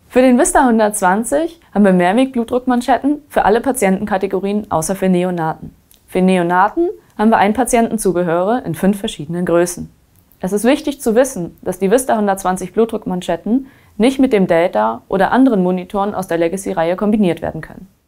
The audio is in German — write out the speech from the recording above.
Für den Vista 120 haben wir Mehrweg-Blutdruckmanschetten für alle Patientenkategorien außer für Neonaten. Für Neonaten haben wir Einpatientenzubehöre in 5 verschiedenen Größen. Es ist wichtig zu wissen, dass die Vista 120 Blutdruckmanschetten nicht mit dem Delta oder anderen Monitoren aus der Legacy-Reihe kombiniert werden können.